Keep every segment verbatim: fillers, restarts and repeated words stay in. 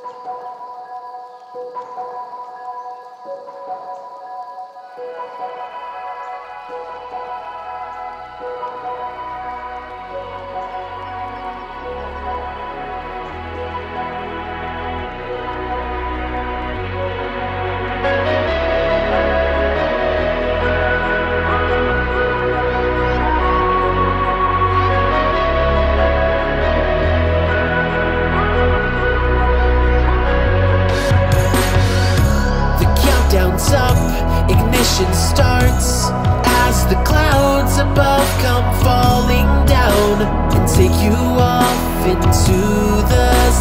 Up, ignition starts as the clouds above come falling down and take you off into the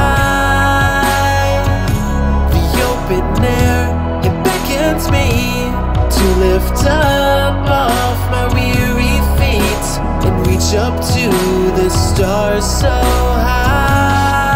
sky. The open air, it beckons me to lift up off my weary feet and reach up to the stars so high.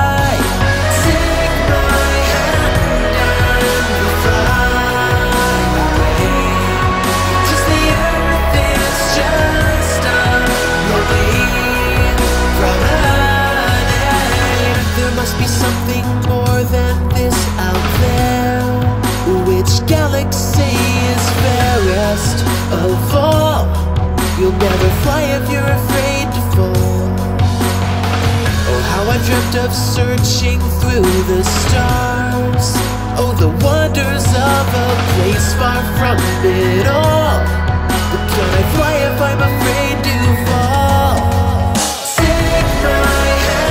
Must be something more than this out there. Which galaxy is fairest of all? You'll never fly if you're afraid to fall. Oh, how I've dreamt of searching through the stars. Oh, the wonders of a place far from it all. But can I fly if I'm afraid to fall? Take my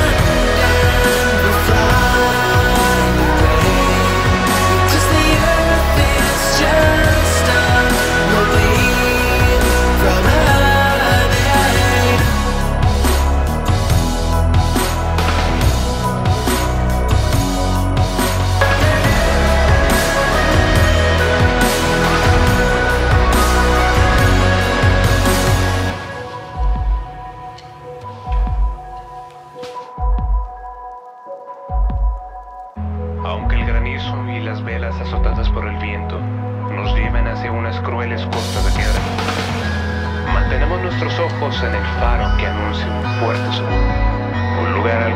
Aunque el granizo y las velas azotadas por el viento nos lleven hacia unas crueles costas de piedra, mantenemos nuestros ojos en el faro que anuncia un puerto seguro, un lugar al